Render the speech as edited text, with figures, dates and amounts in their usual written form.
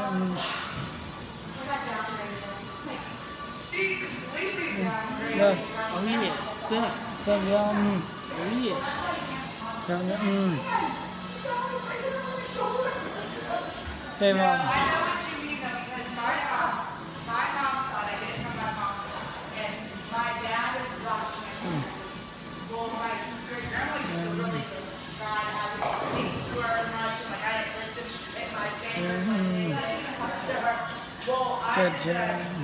Rồi. Ông nhỉ? Sữa. Sao vậy? Ông nhỉ? Sao vậy? Hey, Mom. Good job.